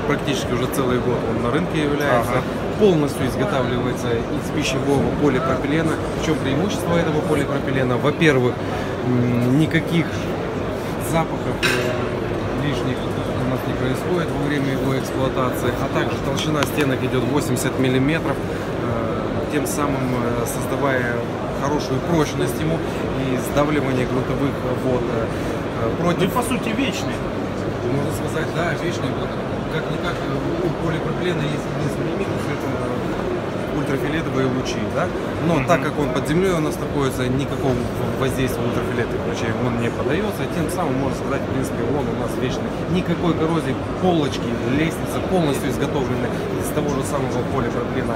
практически уже целый год он на рынке является. Полностью изготавливается из пищевого полипропилена. В чем преимущество этого полипропилена? Во-первых, никаких запахов лишних у нас не происходит во время его эксплуатации, а также толщина стенок идет 80 мм, тем самым создавая хорошую прочность ему и сдавливание грунтовых вод. Ну и по сути вечный. Можно сказать, да, вечный. Как-никак у полипропилена есть единственный минус, это ультрафиолетовые лучи, да? Но так как он под землей у нас находится, никакого воздействия ультрафиолетовых лучей он не поддается, тем самым, можно сказать, в принципе, он у нас вечный. Никакой коррозии, полочки, лестница полностью изготовлены из того же самого полипропилена,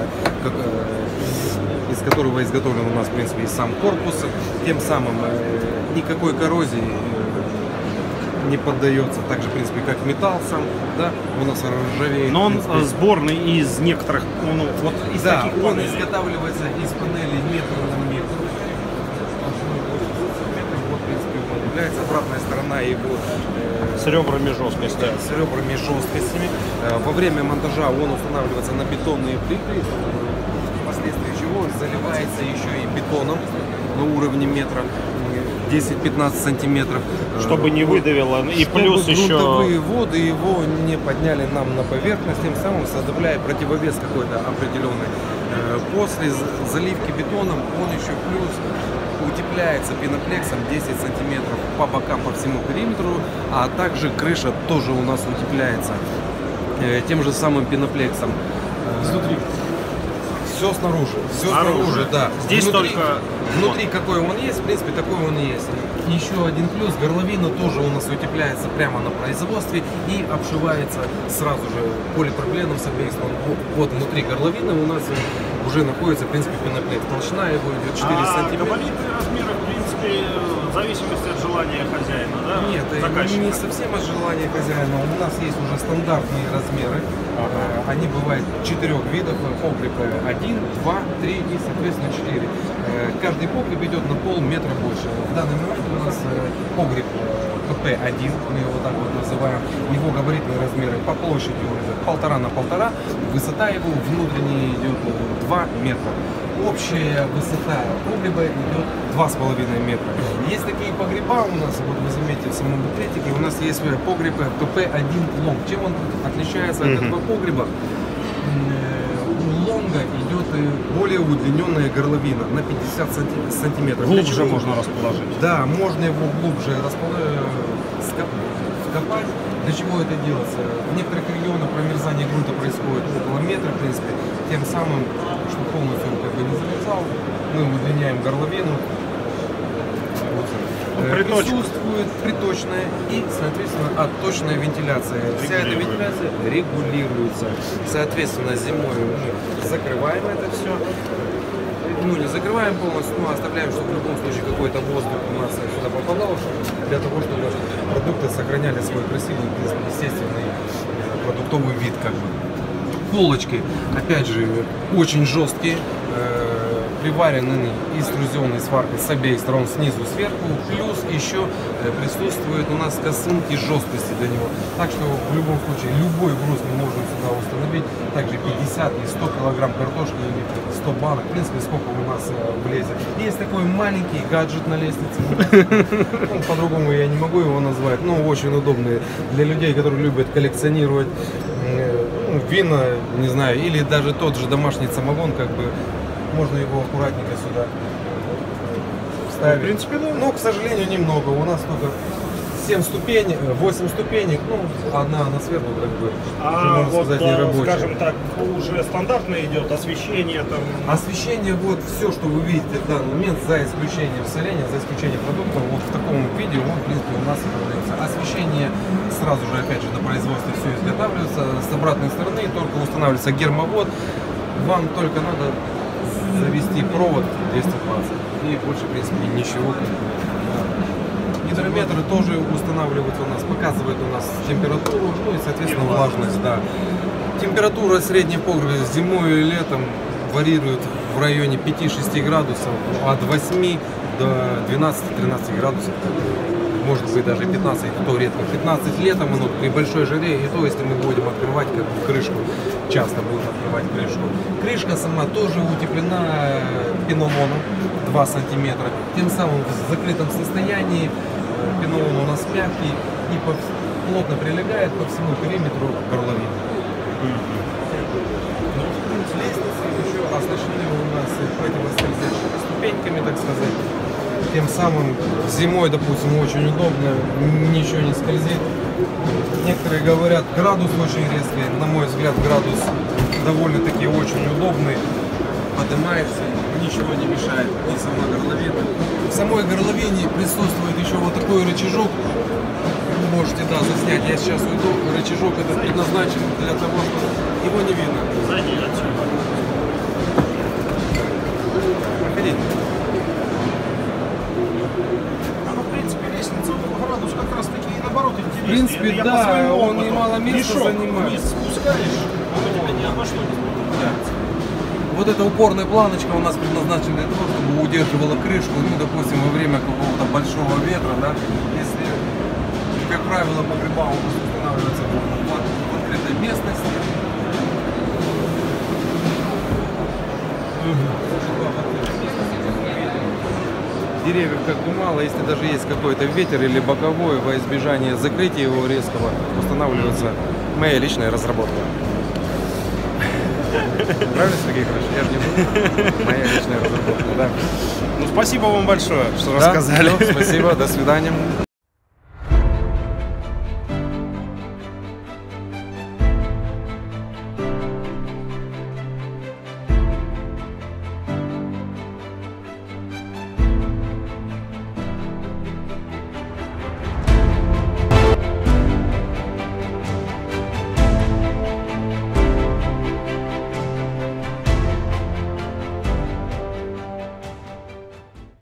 из которого изготовлен у нас, в принципе, и сам корпус. Тем самым никакой коррозии не поддается, также, в принципе, как металл сам, да, у нас ржавеет. Но он сборный из некоторых, вот из да, таких он панелей. изготавливается из панелей метр на метр. Вот, в принципе, он является обратная сторона его с ребрами жесткости. С ребрами жесткостями. Во время монтажа он устанавливается на бетонные плиты, впоследствии чего заливается еще и бетоном на уровне метра. 10-15 сантиметров. Чтобы не выдавило. И чтобы плюс еще грунтовые воды его не подняли нам на поверхность, тем самым создавая противовес какой-то определенный. После заливки бетоном он еще плюс утепляется пеноплексом 10 сантиметров по бокам, по всему периметру, а также крыша тоже у нас утепляется тем же самым пеноплексом. изнутри. Все снаружи, все снаружи, да. Здесь только внутри какой он есть, в принципе, такой он и есть. И еще один плюс, горловина тоже у нас утепляется прямо на производстве и обшивается сразу же полипропиленом с обеих сторон. Вот внутри горловины у нас уже находится, в принципе, пеноплекс. Толщина его идет 4 сантиметра. Габаритные размеры, в принципе, в зависимости от желания хозяина, да? Нет, не совсем от желания хозяина. У нас есть уже стандартные размеры. Они бывают 4 видов. Погреб 1, 2, 3 и, соответственно, 4. Каждый погреб идет на полметра больше. В данный момент у нас погреб ПП-1, мы его так вот называем. Его габаритные размеры по площади идет 1,5 на 1,5. Высота его внутренняя идет 2 метра. Общая высота погреба идет 2,5 метра. Есть такие погреба у нас, вот вы заметите в самом буклетике, у нас есть погреб ПП-1 лонг. Чем он отличается от этого погреба? У лонга идет более удлиненная горловина на 50 сантиметров. Глубже можно расположить. Да, можно его глубже скопать. Для чего это делается? В некоторых регионах промерзание грунта происходит около метра, в принципе. Тем самым, чтобы полностью он как бы не залезал, мы удлиняем горловину. Присутствует приточная и, соответственно, отточная вентиляция. Вся эта вентиляция регулируется. Соответственно, зимой мы закрываем это все. Ну, не закрываем полностью, но оставляем, чтобы в любом случае какой-то воздух у нас сюда попадал, для того, чтобы продукты сохраняли свой красивый, естественный продуктовый вид, как бы. Полочки, опять же, очень жесткие, приварены экструзионной сваркой с обеих сторон, снизу, сверху, плюс еще присутствует у нас косынки жесткости для него. Так что в любом случае любой груз мы можем сюда установить, также 50 и 100 килограмм картошки или 100 банок, в принципе, сколько у нас влезет. Есть такой маленький гаджет на лестнице, по-другому я не могу его назвать, но очень удобный для людей, которые любят коллекционировать вина, не знаю, или даже тот же домашний самогон, как бы. Можно его аккуратненько сюда вставить. В принципе, да. Но, к сожалению, немного. У нас только 7 ступенек, 8 ступенек, ну, одна на сверху, как бы, можно вот, сказать, не рабочая. скажем так, уже стандартно идет освещение там. Освещение, вот все, что вы видите в данный момент, за исключением соления, за исключением продуктов, вот в таком виде он, в принципе, у нас и продается. Освещение сразу же, опять же, на производстве все изготавливается. С обратной стороны только устанавливается гермовод. Вам только надо завести провод 220 и больше, в принципе, ничего. Гидрометры тоже устанавливаются у нас, показывает у нас температуру, ну и, соответственно, влажность, да. Температура средней погреба зимой и летом варьирует в районе 5-6 градусов, от 8 до 12-13 градусов. может быть даже 15, то редко 15 летом, оно при большой жаре, и то, если мы будем открывать как бы крышку, часто будем открывать крышку. Крышка сама тоже утеплена пинолоном 2 сантиметра, тем самым в закрытом состоянии пинолон у нас мягкий и плотно прилегает по всему периметру горловины. Лестницы еще оснащены у нас противоскользящими ступеньками, так сказать. Тем самым зимой, допустим, очень удобно, ничего не скользит. Некоторые говорят, градус очень резкий. На мой взгляд, градус довольно-таки очень удобный. Поднимается, ничего не мешает, и сама горловина. В самой горловине присутствует еще вот такой рычажок. Вы можете, да, заснять. Я сейчас уйду. Рычажок этот предназначен для того, чтобы его не видно. Сзади отсюда. Проходите. Ну, в принципе, лестница, градус как раз таки и наоборот интереснее. В принципе, Это я да, по своему он опыту. немало места Мешок занимает. вниз спускаешь, он у тебя ни обо что не спускается. Вот эта упорная планочка у нас предназначена для того, чтобы удерживала крышку, ну, допустим, во время какого-то большого ветра, да, если, как правило, погреба у нас устанавливаются в открытой местности. Деревьев как бы мало, если даже есть какой-то ветер или боковой, во избежание закрытия его резкого, устанавливается моя личная разработка. Правильно, Сергей Иванович? Я же не буду. Моя личная разработка, да. Ну, спасибо вам большое, что Да, рассказали. всё, спасибо, до свидания.